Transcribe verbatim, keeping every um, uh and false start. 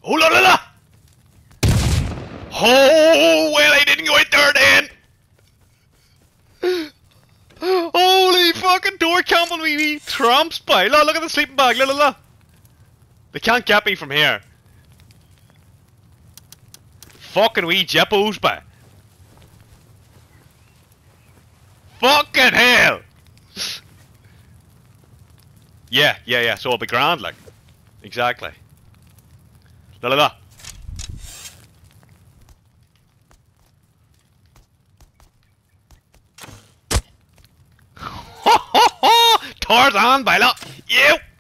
Oh la la la! Oh well, I didn't go in there then. Holy fucking door camping me, wee tramps by. Look, look at the sleeping bag. Look, look, look. They can't get me from here. Fucking wee jippos by. Fucking hell. Yeah, yeah, yeah. So it'll be grand, like. Exactly. Look, look, look. Tarzan by look. You.